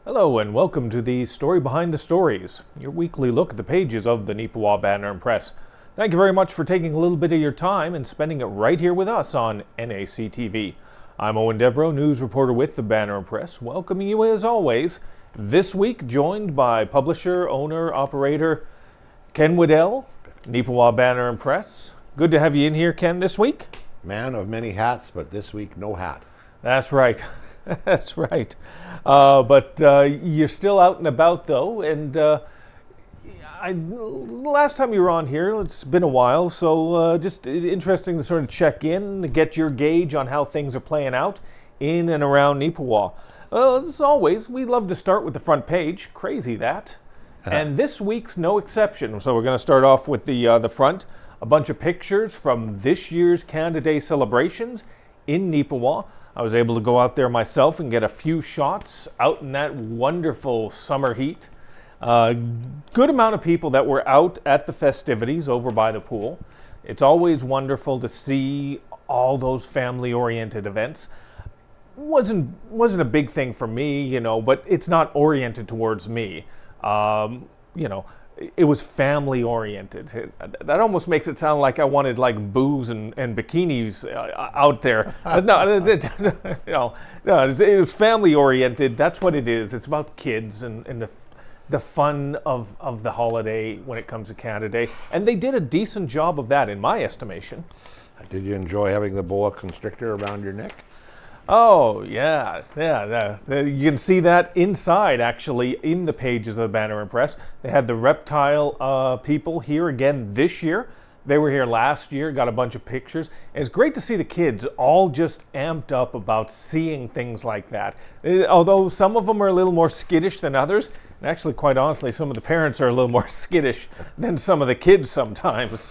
Hello and welcome to the Story Behind the Stories, your weekly look at the pages of the Neepawa Banner and Press. Thank you very much for taking a little bit of your time and spending it right here with us on NAC TV. I'm Owen Devereaux, news reporter with the Banner and Press, welcoming you as always. This week joined by publisher, owner, operator Ken Waddell, Neepawa Banner and Press. Good to have you in here, Ken, this week. Man of many hats, but this week no hat. That's right. That's right. But you're still out and about, though. And last time you were on here, it's been a while, so just interesting to sort of check in, to get your gauge on how things are playing out in and around Neepawa. As always, we love to start with the front page. Crazy that. And this week's no exception. So we're going to start off with the front. A bunch of pictures from this year's Canada Day celebrations in Neepawa. I was able to go out there myself and get a few shots out in that wonderful summer heat. Good amount of people that were out at the festivities over by the pool. It's always wonderful to see all those family-oriented events. Wasn't a big thing for me, you know, but it's not oriented towards me. You know, it was family oriented. That almost makes it sound like I wanted like booze and bikinis out there. No, it was family oriented. That's what it is. It's about kids and the fun of the holiday when it comes to Canada Day. And they did a decent job of that in my estimation. Did you enjoy having the boa constrictor around your neck? Oh, yeah. You can see that inside, actually, in the pages of the Banner and Press. They had the reptile people here again this year. They were here last year, got a bunch of pictures. And it's great to see the kids all just amped up about seeing things like that. Although some of them are a little more skittish than others. And actually, quite honestly, some of the parents are a little more skittish than some of the kids sometimes.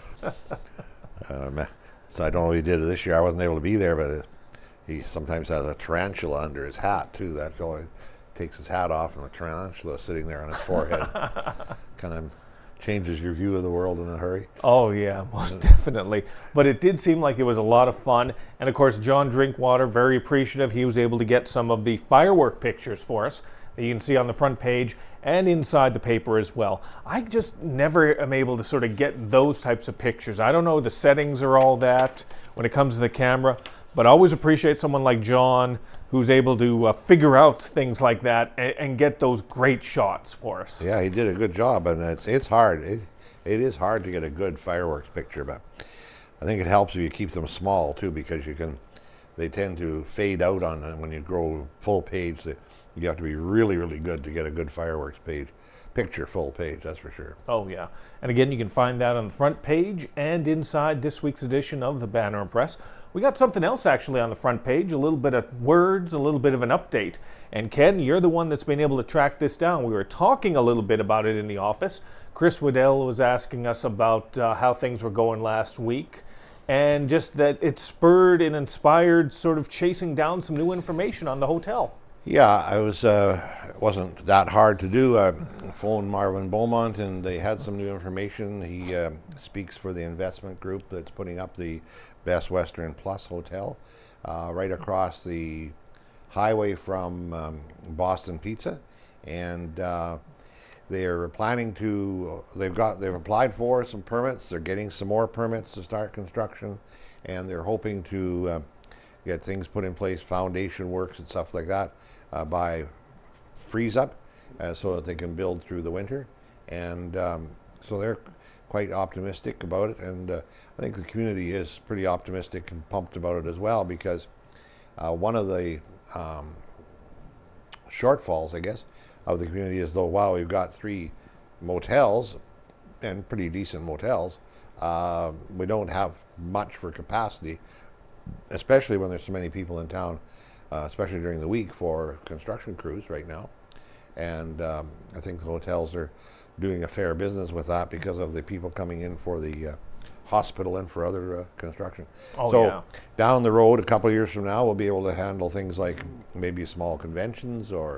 So I don't know what he did this year. I wasn't able to be there, but he sometimes has a tarantula under his hat, too. That fellow takes his hat off and the tarantula is sitting there on his forehead. Kind of changes your view of the world in a hurry. Oh, yeah, most definitely. But it did seem like it was a lot of fun. And, of course, John Drinkwater, very appreciative. He was able to get some of the firework pictures for us that you can see on the front page and inside the paper as well. I just never am able to sort of get those types of pictures. I don't know the settings or all that when it comes to the camera. But I always appreciate someone like John who's able to figure out things like that and get those great shots for us. Yeah, he did a good job, and it's hard. It is hard to get a good fireworks picture, but I think it helps if you keep them small too, because they tend to fade out on when you grow full page. You have to be really, really good to get a good fireworks picture full page, that's for sure. Oh, yeah. And again, you can find that on the front page and inside this week's edition of the Banner and Press. We got something else actually on the front page, a little bit of words, a little bit of an update. And Ken, you're the one that's been able to track this down. We were talking a little bit about it in the office. Chris Waddell was asking us about how things were going last week, and just that it spurred and inspired sort of chasing down some new information on the hotel. Yeah, it wasn't that hard to do. I phoned Marvin Beaumont and they had some new information. He speaks for the investment group that's putting up the Best Western Plus Hotel right across the highway from Boston Pizza. And they're planning to, they've applied for some permits. They're getting some more permits to start construction, and they're hoping to get things put in place, foundation works and stuff like that, by freeze up, so that they can build through the winter. And so they're quite optimistic about it, and I think the community is pretty optimistic and pumped about it as well, because one of the shortfalls, I guess, of the community is, though, wow, we've got 3 motels, and pretty decent motels, we don't have much for capacity, especially when there's so many people in town, especially during the week for construction crews right now. And I think the hotels are doing a fair business with that because of the people coming in for the hospital and for other construction. Oh, so yeah. Down the road, a couple of years from now, we'll be able to handle things like maybe small conventions or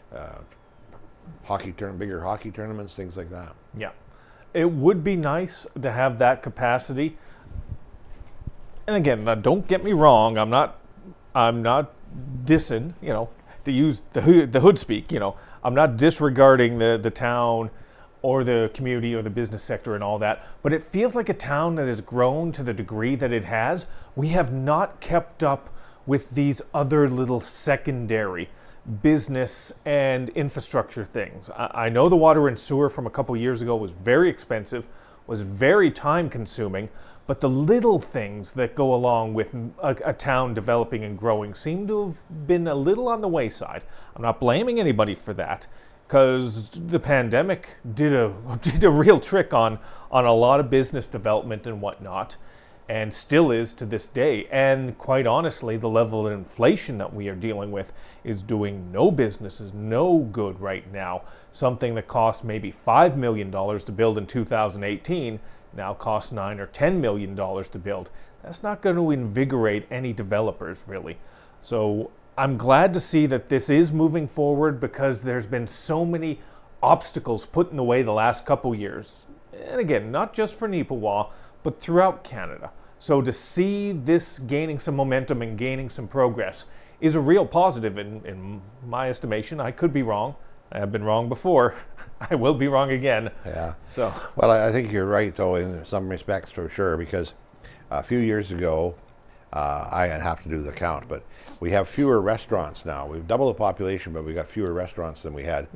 bigger hockey tournaments, things like that. Yeah. It would be nice to have that capacity. And again, now don't get me wrong, I'm not dissing, you know, to use the hood speak, you know. I'm not disregarding the town or the community or the business sector and all that, but it feels like a town that has grown to the degree that it has. We have not kept up with these other little secondary business and infrastructure things. I know the water and sewer from a couple years ago was very expensive, was very time consuming, but the little things that go along with a town developing and growing seem to have been a little on the wayside. I'm not blaming anybody for that, because the pandemic did a real trick on a lot of business development and whatnot, and still is to this day. And quite honestly, the level of inflation that we are dealing with is doing no businesses no good right now. Something that cost maybe $5 million to build in 2018 now costs $9 or $10 million to build. That's not going to invigorate any developers, really. So I'm glad to see that this is moving forward, because there's been so many obstacles put in the way the last couple years. And again, not just for Neepawa, but throughout Canada. So to see this gaining some momentum and gaining some progress is a real positive in my estimation. I could be wrong. I have been wrong before. I will be wrong again. Yeah. So. Well, I think you're right, though, in some respects, for sure, because a few years ago, I have to do the count, but we have fewer restaurants now. We've doubled the population, but we've got fewer restaurants than we had,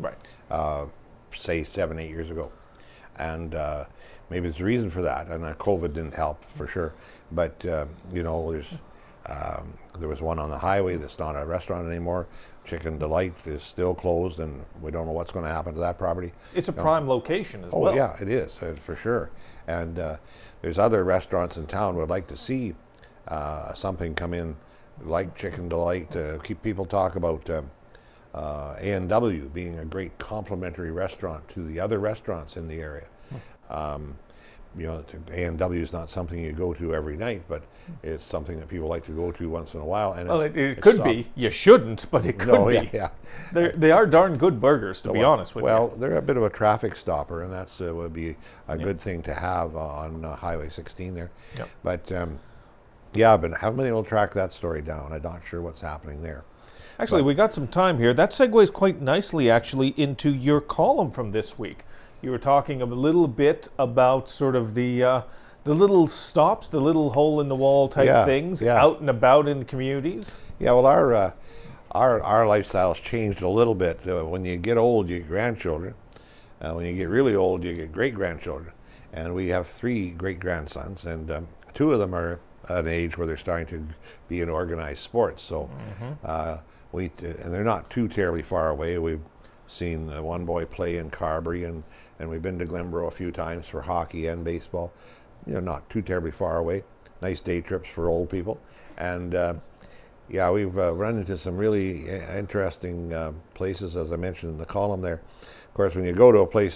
say, 7, 8 years ago. And maybe there's a reason for that, and COVID didn't help, for sure. But, you know, there was one on the highway that's not a restaurant anymore. Chicken Delight is still closed, and we don't know what's going to happen to that property. It's a prime location as well. Oh, yeah, it is, for sure. And there's other restaurants in town would like to see something come in like Chicken Delight. Keep people talk about A&W being a great complementary restaurant to the other restaurants in the area. You know, A&W is not something you go to every night, but it's something that people like to go to once in a while. And well, it could be. You shouldn't, but it could be. Yeah. They are darn good burgers, to be honest with you. Well, they're a bit of a traffic stopper, and that's would be a good thing to have on Highway 16 there. Yep. But yeah, but haven't been able to track that story down. I'm not sure what's happening there. Actually, we got some time here. That segues quite nicely, actually, into your column from this week. You were talking a little bit about sort of the little stops, the little hole in the wall type things out and about in the communities. Yeah, well, our lifestyles changed a little bit. When you get old, you get grandchildren. When you get really old, you get great-grandchildren. And we have 3 great-grandsons, and 2 of them are at an age where they're starting to be in organized sports. So and they're not too terribly far away. We've seen one boy play in Carberry, and we've been to Glenborough a few times for hockey and baseball. You know, not too terribly far away. Nice day trips for old people. And yeah, we've run into some really interesting places, as I mentioned in the column there. Of course, when you go to a place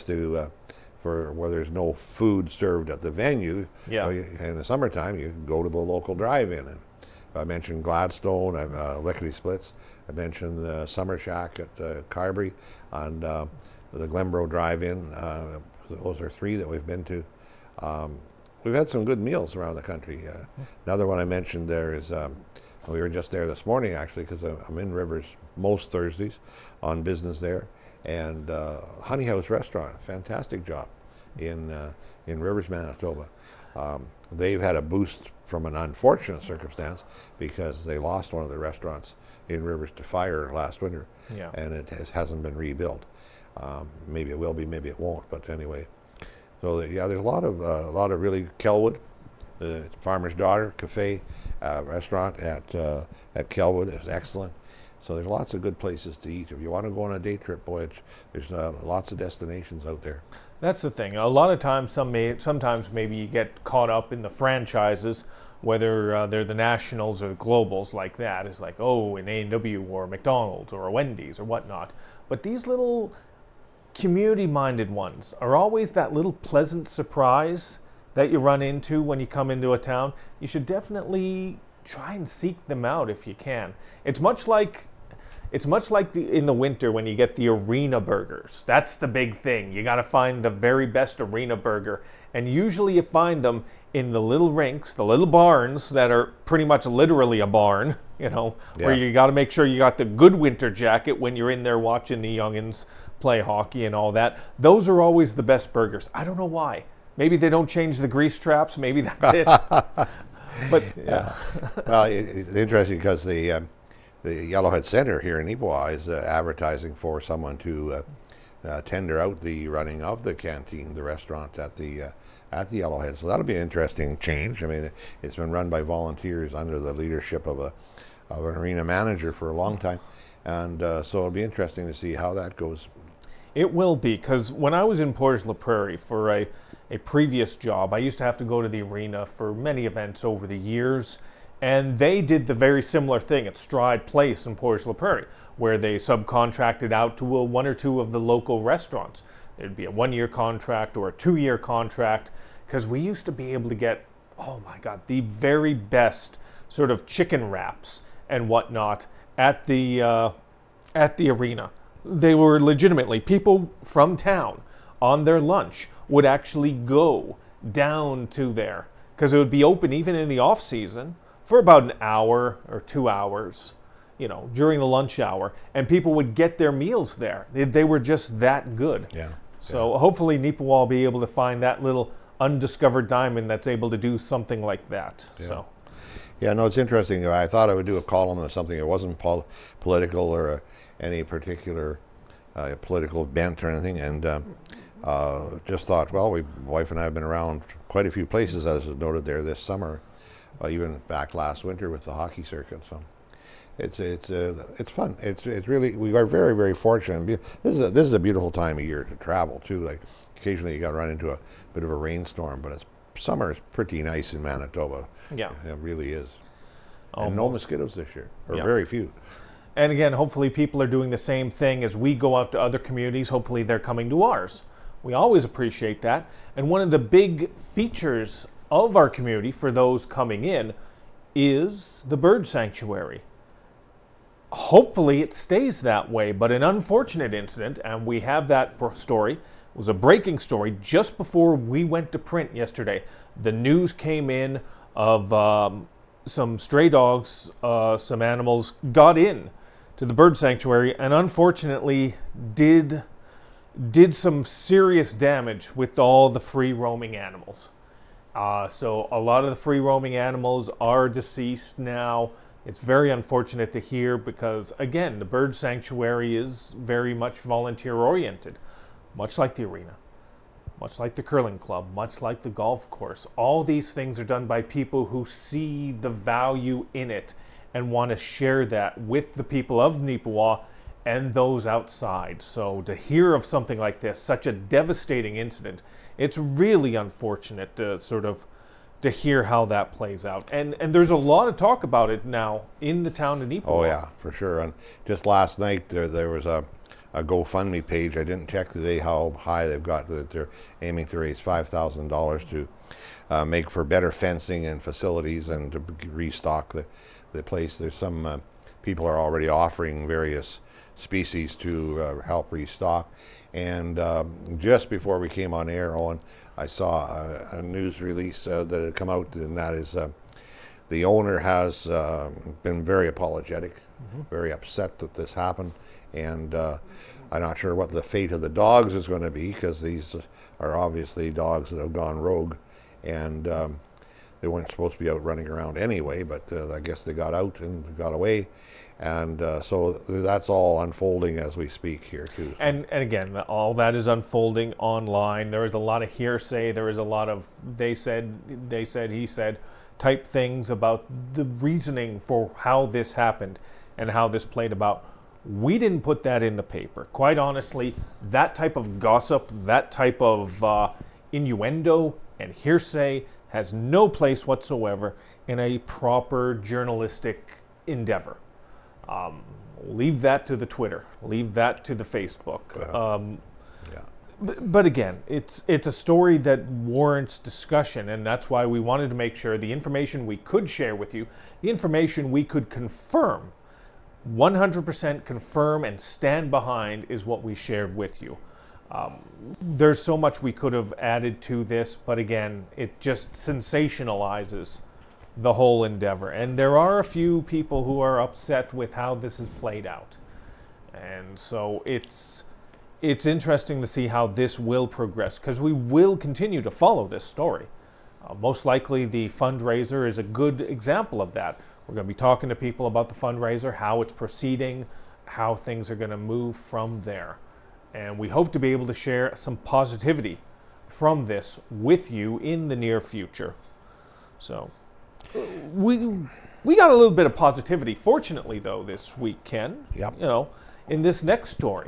where there's no food served at the venue, in the summertime, you can go to the local drive-in. And I mentioned Gladstone, Lickety Splits. I mentioned the Summer Shack at Carberry, and the Glenborough Drive-In. Those are 3 that we've been to. We've had some good meals around the country. Another one I mentioned there is, we were just there this morning, actually, because I'm in Rivers most Thursdays on business there. And Honey House Restaurant, fantastic job in Rivers, Manitoba. They've had a boost from an unfortunate circumstance because they lost one of the restaurants in Rivers to fire last winter, and it hasn't been rebuilt. Maybe it will be, maybe it won't, but anyway. So yeah, there's a lot of really Kelwood, the Farmer's Daughter Cafe restaurant at Kelwood is excellent. So there's lots of good places to eat. If you want to go on a day trip, boy, there's lots of destinations out there. That's the thing. A lot of times, sometimes maybe you get caught up in the franchises, whether they're the nationals or the globals like that. It's like, oh, an A&W or a McDonald's or a Wendy's or whatnot. But these little community-minded ones are always that little pleasant surprise that you run into when you come into a town. You should definitely try and seek them out if you can. It's much like in the winter when you get the arena burgers. That's the big thing. You got to find the very best arena burger, and usually you find them in the little rinks, the little barns that are pretty much literally a barn, you know, where you got to make sure you got the good winter jacket when you're in there watching the youngins play hockey and all that, those are always the best burgers. I don't know why. Maybe they don't change the grease traps. Maybe that's it. But yeah. Well, it's interesting because the Yellowhead Center here in Neepawa is advertising for someone to tender out the running of the canteen, the restaurant at the Yellowhead. So that'll be an interesting change. I mean, it's been run by volunteers under the leadership of an arena manager for a long time, and so it'll be interesting to see how that goes. It will be, because when I was in Portage La Prairie for a previous job, I used to have to go to the arena for many events over the years, and they did the very similar thing at Stride Place in Portage La Prairie, where they subcontracted out to one or two of the local restaurants. There'd be a 1-year contract or a 2-year contract, because we used to be able to get, oh my God, the very best sort of chicken wraps and whatnot at the arena. They were legitimately, people from town on their lunch would actually go down to there, because it would be open even in the off season for about an hour or 2 hours, you know, during the lunch hour, and people would get their meals there. They were just that good. Yeah. So hopefully Neepawa will be able to find that little undiscovered diamond that's able to do something like that. Yeah. So. Yeah, no, it's interesting. I thought I would do a column or something. It wasn't political or any particular political bent or anything, and just thought, well, wife and I have been around quite a few places, as was noted there this summer, even back last winter with the hockey circuit. So it's fun. It's really, we are very, very fortunate. This is a beautiful time of year to travel too. Like occasionally you got to run into a bit of a rainstorm, but summer is pretty nice in Manitoba. Yeah, it really is. Almost. And no mosquitoes this year, or Yeah. very few. And again, hopefully people are doing the same thing as we go out to other communities. Hopefully they're coming to ours. We always appreciate that. And one of the big features of our community for those coming in is the bird sanctuary. Hopefully it stays that way, but an unfortunate incident, and we have that story, was a breaking story just before we went to print yesterday. The news came in of some stray dogs, some animals got in to the bird sanctuary and unfortunately did some serious damage with all the free roaming animals. So a lot of the free roaming animals are deceased now. It's very unfortunate to hear because, again, the bird sanctuary is very much volunteer oriented, much like the arena, much like the curling club, much like the golf course. All these things are done by people who see the value in it and want to share that with the people of Neepawa and those outside. So to hear of something like this, such a devastating incident, it's really unfortunate to to hear how that plays out. And there's a lot of talk about it now in the town of Neepawa. Oh yeah, for sure. And just last night there was a GoFundMe page. I didn't check today how high they've got. That they're aiming to raise $5,000 to make for better fencing and facilities and to restock the place. There's some people are already offering various species to help restock. And just before we came on air, Owen, I saw a news release that had come out, and that is the owner has been very apologetic, very upset that this happened, and I'm not sure what the fate of the dogs is going to be, because these are obviously dogs that have gone rogue, and they weren't supposed to be out running around anyway, but I guess they got out and got away. And so that's all unfolding as we speak here too. And again, all that is unfolding online. There is a lot of hearsay. There is a lot of they said, he said type things about the reasoning for how this happened and how this played about. We didn't put that in the paper. Quite honestly, that type of gossip, that type of innuendo and hearsay has no place whatsoever in a proper journalistic endeavor. Leave that to the Twitter. Leave that to the Facebook. But again, it's a story that warrants discussion, and that's why we wanted to make sure the information we could share with you, the information we could confirm, 100% confirm and stand behind, is what we shared with you. There's so much we could have added to this, but again, it just sensationalizes the whole endeavor. And there are a few people who are upset with how this is played out. And so it's it's interesting to see how this will progress, because we will continue to follow this story. Most likely the fundraiser is a good example of that. We're going to be talking to people about the fundraiser, how it's proceeding, how things are going to move from there. And we hope to be able to share some positivity from this with you in the near future. So we got a little bit of positivity, fortunately, though, this week, Ken. Yep. You know, in this next story.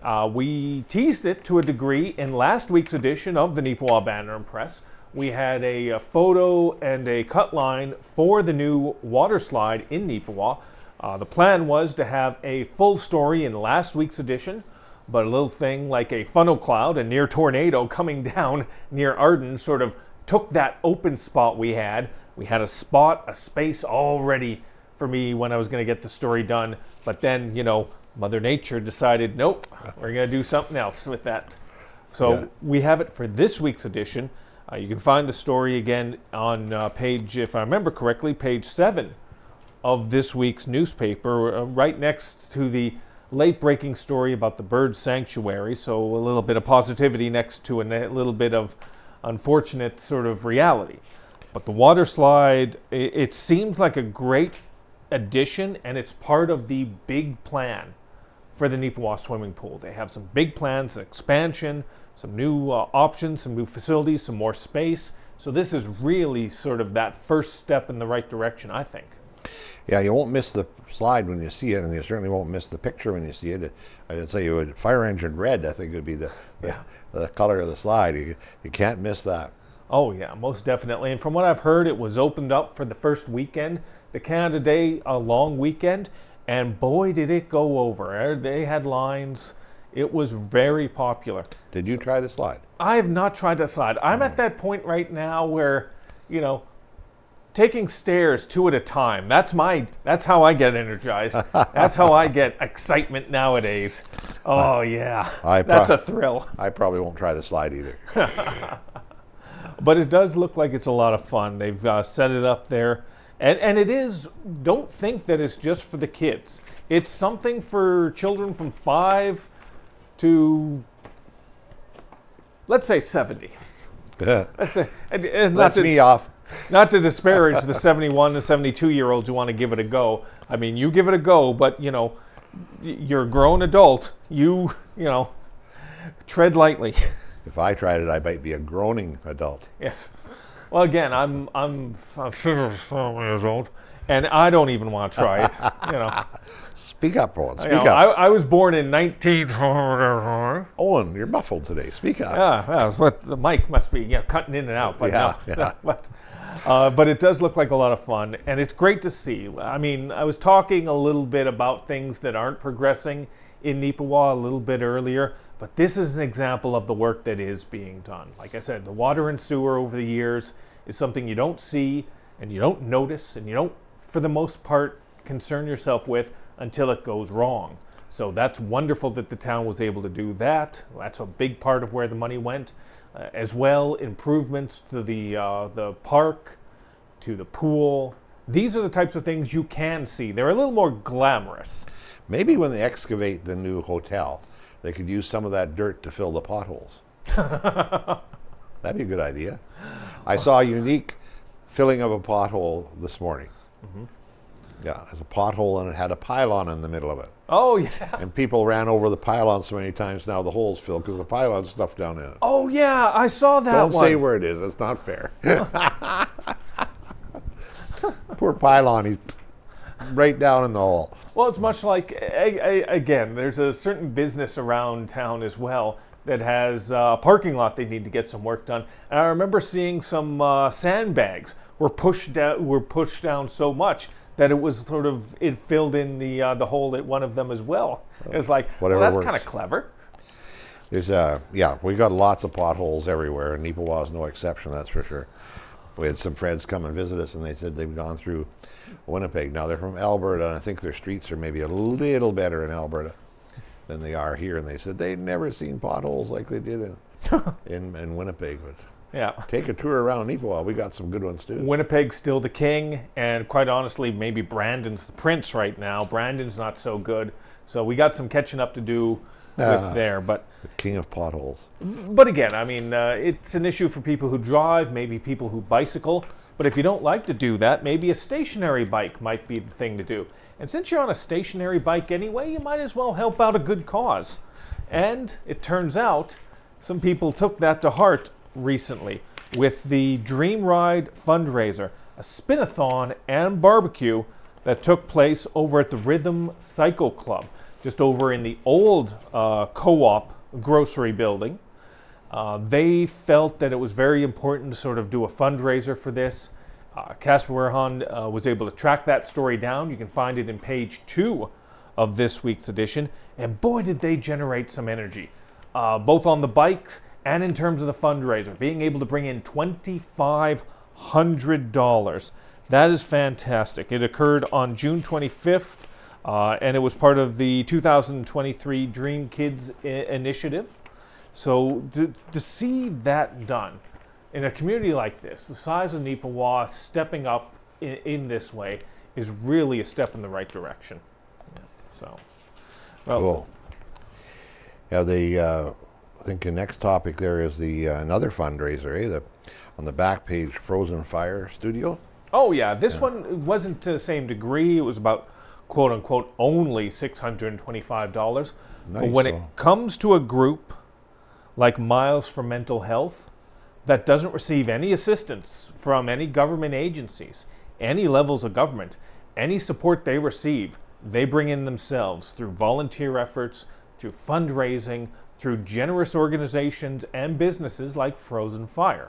We teased it to a degree in last week's edition of the Neepawa Banner and Press. We had a photo and a cut line for the new water slide in Neepawa. The plan was to have a full story in last week's edition, but a little thing like a funnel cloud, a near tornado coming down near Arden, sort of took that open spot we had. We had a space all ready for me when I was going to get the story done, but then, you know, Mother Nature decided, nope, we're going to do something else with that. So we have it for this week's edition. You can find the story again on page, if I remember correctly, page 7 of this week's newspaper, right next to the late-breaking story about the bird sanctuary. So a little bit of positivity next to a little bit of unfortunate sort of reality. But the water slide, it seems like a great addition, and it's part of the big plan for the Neepawa swimming pool. They have some big plans, expansion, some new options, some new facilities, some more space. So this is really sort of that first step in the right direction, I think. Yeah, you won't miss the slide when you see it, and you certainly won't miss the picture when you see it. I'd say you would fire engine red, I think would be the color of the slide. You can't miss that. Oh yeah, most definitely. And from what I've heard, it was opened up for the first weekend, the Canada Day long weekend, and boy did it go over. They had lines. It was very popular. Did you try the slide? I have not tried the slide. I'm at that point right now where, you know, taking stairs 2 at a time. That's how I get energized. That's how I get excitement nowadays. Oh yeah, that's a thrill. I probably won't try the slide either. But it does look like it's a lot of fun. They've set it up there. And it is, don't think that it's just for the kids. It's something for children from 5 to, let's say 70. Let's say, That's me off. Not to disparage the 71 to 72-year-olds who want to give it a go. I mean, you give it a go, but, you know, you're a grown adult. You know, tread lightly. If I tried it, I might be a groaning adult. Yes. Well, again, I'm 57 years old, and I don't even want to try it. You know. Speak up, Owen. Speak up. I was born in 19. Owen, you're muffled today. Speak up. Yeah, that's what the mic must be. Cutting in and out. But but it does look like a lot of fun, and it's great to see. I mean, I was talking a little bit about things that aren't progressing in Neepawa a little bit earlier. But this is an example of the work that is being done. Like I said, the water and sewer over the years is something you don't see and you don't notice and you don't, for the most part, concern yourself with until it goes wrong. So that's wonderful that the town was able to do that. That's a big part of where the money went. As well, improvements to the park, to the pool. These are the types of things you can see. They're a little more glamorous. Maybe when they excavate the new hotel, they could use some of that dirt to fill the potholes. That'd be a good idea. I saw a unique filling of a pothole this morning. Mm-hmm. Yeah, there's a pothole and it had a pylon in the middle of it. Oh, yeah. And people ran over the pylon so many times now the hole's filled because the pylon's stuffed down in it. Oh, yeah, I saw that Don't say where it is. It's not fair. Poor pylon, he's right down in the hole. Well, it's much like, again, there's a certain business around town as well that has a parking lot they need to get some work done. And I remember seeing some sandbags were pushed down so much that it was sort of, it filled in the hole at one of them as well. It was like, well, that's kind of clever. There's yeah, we got lots of potholes everywhere, and Neepawa is no exception, that's for sure. We had some friends come and visit us, and they said they've gone through Winnipeg. Now they're from Alberta, and I think their streets are maybe a little better in Alberta than they are here. And they said they'd never seen potholes like they did in Winnipeg. But yeah, take a tour around Neepawa. We got some good ones too. Winnipeg's still the king, and quite honestly, maybe Brandon's the prince right now. Brandon's not so good, so we got some catching up to do with there. But The king of potholes. again, I mean, it's an issue for people who drive, maybe people who bicycle. But if you don't like to do that, maybe a stationary bike might be the thing to do. And since you're on a stationary bike anyway, you might as well help out a good cause. And it turns out some people took that to heart recently with the Dream Ride fundraiser, a spin-a-thon and barbecue that took place over at the Rhythm Cycle Club, just over in the old co-op grocery building. They felt that it was very important to sort of do a fundraiser for this. Casper Werhan was able to track that story down. You can find it in page 2 of this week's edition. And boy, did they generate some energy, both on the bikes and in terms of the fundraiser, being able to bring in $2,500. That is fantastic. It occurred on June 25th, and it was part of the 2023 Dream Kids initiative. So to see that done in a community like this, the size of Neepawa, stepping up in this way is really a step in the right direction. Yeah, so, well, Cool. Yeah, I think the next topic there is the another fundraiser, on the back page, Frozen Fire Studio. oh yeah, this one wasn't to the same degree. It was about quote unquote only $625. But when it comes to a group like Miles for Mental Health that doesn't receive any assistance from any government agencies, any levels of government, any support they receive, they bring in themselves through volunteer efforts, through fundraising, through generous organizations and businesses like Frozen Fire.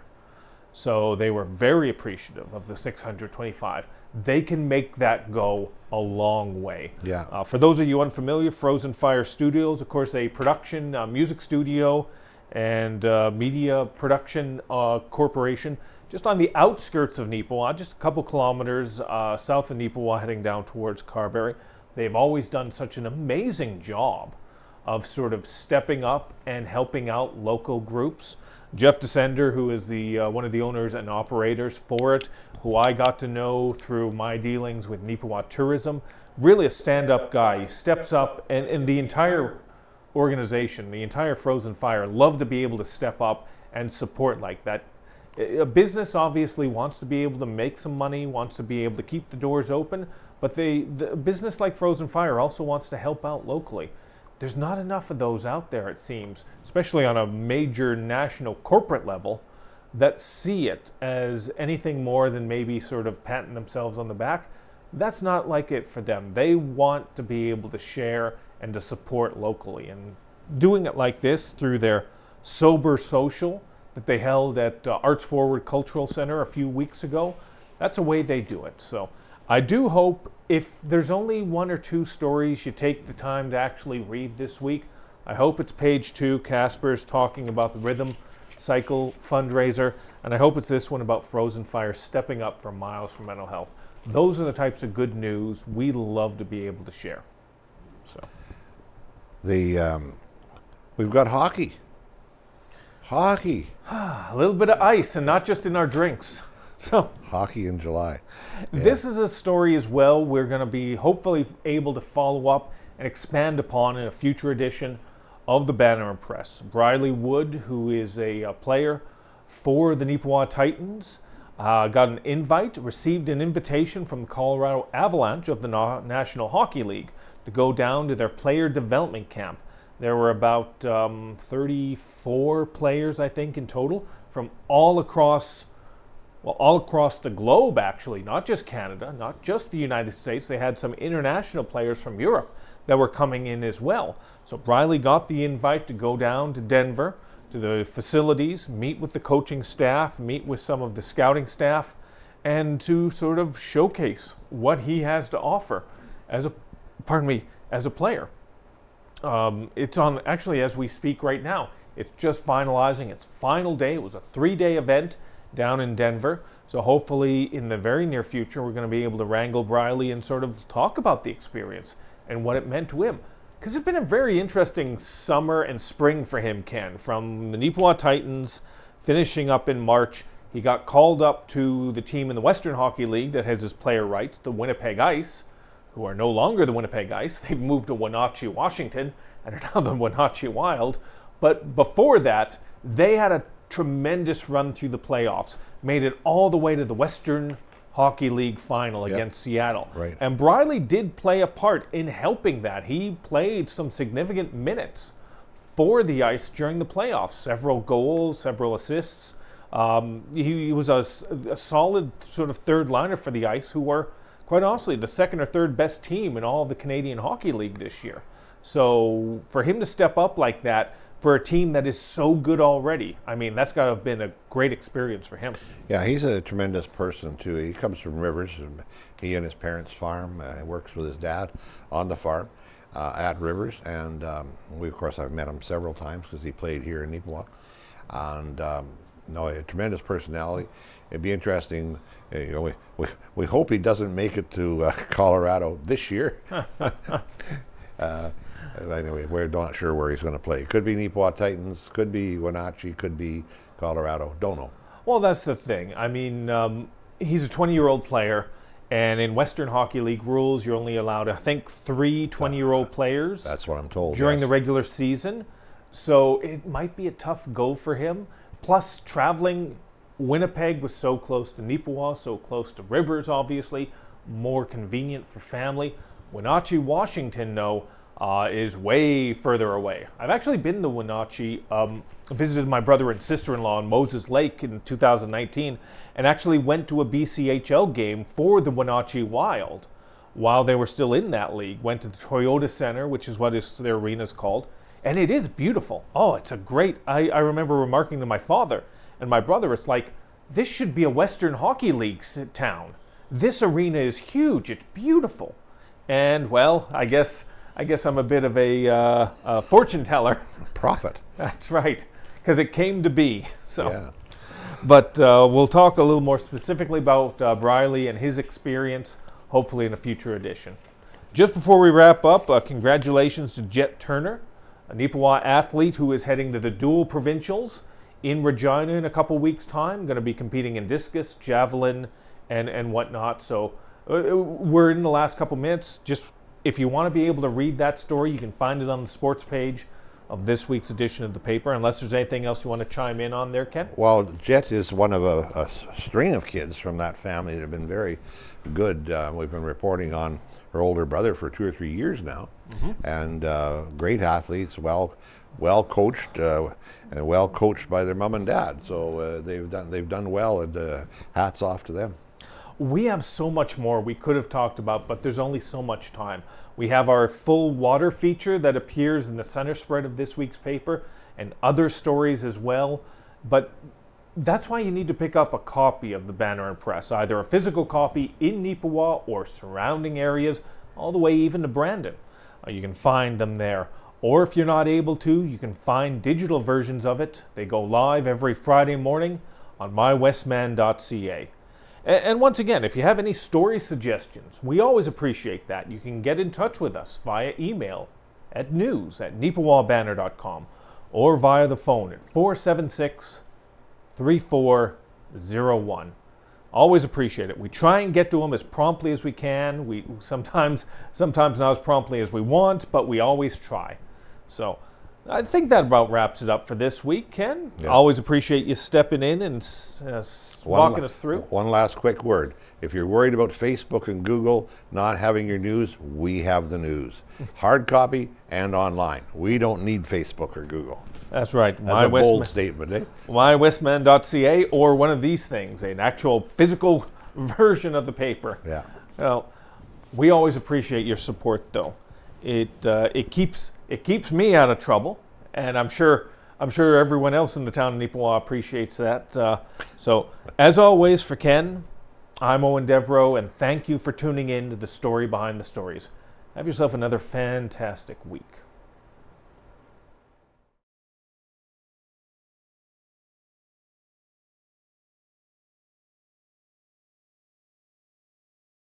So they were very appreciative of the 625. They can make that go a long way. Yeah. For those of you unfamiliar, Frozen Fire Studios, of course, a production, music studio and media production corporation just on the outskirts of Neepawa, just a couple kilometers south of Neepawa, heading down towards Carberry. They've always done such an amazing job of sort of stepping up and helping out local groups. Jeff Descender, who is the one of the owners and operators for it, who I got to know through my dealings with Neepawa Tourism, really a stand-up guy. He steps up, and the entire organization, the entire Frozen Fire, love to be able to step up and support like that. A business obviously wants to be able to make some money, wants to be able to keep the doors open, but the business like Frozen Fire also wants to help out locally. There's not enough of those out there, it seems, especially on a major national corporate level, that see it as anything more than maybe sort of patting themselves on the back. That's not like it for them. They want to be able to share and to support locally. And doing it like this through their Sober Social that they held at Arts Forward Cultural Center a few weeks ago, that's a way they do it. So I do hope if there's only one or two stories you take the time to actually read this week, I hope it's page 2, Casper's talking about the Rhythm Cycle fundraiser, and I hope it's this one about Frozen Fire stepping up for Miles for Mental Health. Those are the types of good news we love to be able to share. So we've got hockey. Hockey. a little bit of ice, and not just in our drinks. So Hockey in July. this is a story as well we're going to be hopefully able to follow up and expand upon in a future edition of the Banner and Press. Briley Wood, who is a player for the Neepawa Titans, got an invite, received an invitation from the Colorado Avalanche of the National Hockey League to go down to their player development camp. There were about 34 players, I think, in total from all across the globe, actually, not just Canada, not just the United States. They had some international players from Europe that were coming in as well. So Briley got the invite to go down to Denver, to the facilities, meet with the coaching staff, meet with some of the scouting staff, and to sort of showcase what he has to offer as a player. It's on, actually, as we speak right now. It's just finalizing its final day. It was a 3-day event down in Denver. So hopefully in the very near future, we're going to be able to wrangle Briley and sort of talk about the experience and what it meant to him. Because it's been a very interesting summer and spring for him, Ken. From the Neepawa Titans, finishing up in March, he got called up to the team in the Western Hockey League that has his player rights, the Winnipeg Ice, who are no longer the Winnipeg Ice. They've moved to Wenatchee, Washington, and are now the Wenatchee Wild. But before that, they had a tremendous run through the playoffs, made it all the way to the Western Hockey League final against Seattle. Right. And Briley did play a part in helping that. He played some significant minutes for the Ice during the playoffs. Several goals, several assists. He was a solid sort of third liner for the Ice, who were, quite honestly, the second or third best team in all of the Canadian Hockey League this year. So for him to step up like that for a team that is so good already, I mean, that's got to have been a great experience for him. Yeah, he's a tremendous person too. He comes from Rivers. And he and his parents farm. Works with his dad on the farm at Rivers, and we, of course, I've met him several times because he played here in Neepawa. And no, a tremendous personality. It'd be interesting. We hope he doesn't make it to Colorado this year. Anyway, we're not sure where he's going to play. Could be Neepawa Titans, could be Wenatchee, could be Colorado. Don't know. Well, that's the thing. I mean, he's a 20-year-old player, and in Western Hockey League rules, you're only allowed, I think, 3 20-year-old players. That's what I'm told. During the regular season. So it might be a tough go for him. Plus, traveling, Winnipeg was so close to Neepawa, so close to Rivers, obviously, more convenient for family. Wenatchee, Washington, though, is way further away. I've actually been to Wenatchee, visited my brother and sister-in-law in Moses Lake in 2019, and actually went to a BCHL game for the Wenatchee Wild while they were still in that league. Went to the Toyota Center, which is what their arena is called, and it is beautiful. Oh, it's a great, I remember remarking to my father and my brother, it's like, this should be a Western Hockey League town. This arena is huge, it's beautiful. And, well, I guess I'm a bit of a fortune teller. Prophet. That's right, because it came to be. So, Yeah. But we'll talk a little more specifically about Briley and his experience, hopefully in a future edition. Just before we wrap up, congratulations to Jet Turner, a Neepawa athlete who is heading to the dual provincials in Regina in a couple weeks' time. Going to be competing in discus, javelin, and whatnot. So we're in the last couple minutes. Just if you want to be able to read that story, you can find it on the sports page of this week's edition of the paper, unless there's anything else you want to chime in on there, Ken? Well, Jet is one of a string of kids from that family that have been very good. We've been reporting on her older brother for 2 or 3 years now, and great athletes, well coached, and well coached by their mom and dad. So they've done well, and hats off to them. We have so much more we could have talked about, but there's only so much time. We have our full water feature that appears in the center spread of this week's paper, and other stories as well. But that's why you need to pick up a copy of the Banner and Press, either a physical copy in Neepawa or surrounding areas, all the way even to Brandon. You can find them there. Or if you're not able to, you can find digital versions of it. They go live every Friday morning on mywestman.ca. And once again, if you have any story suggestions, we always appreciate that. You can get in touch with us via email at news@neepawabanner.com or via the phone at 476-3401. Always appreciate it. We try and get to them as promptly as we can. We sometimes not as promptly as we want, but we always try. So I think that about wraps it up for this week, Ken. Yeah. Always appreciate you stepping in and walking us through. One last quick word. If you're worried about Facebook and Google not having your news, we have the news. Hard copy and online. We don't need Facebook or Google. That's right. That's a bold statement, eh? mywestman.ca, or one of these things, an actual physical version of the paper. Yeah. Well, we always appreciate your support, though. It keeps me out of trouble, and I'm sure everyone else in the town of Neepawa appreciates that. So, as always, for Ken, I'm Owen Devereaux, and thank you for tuning in to the story behind the stories. Have yourself another fantastic week.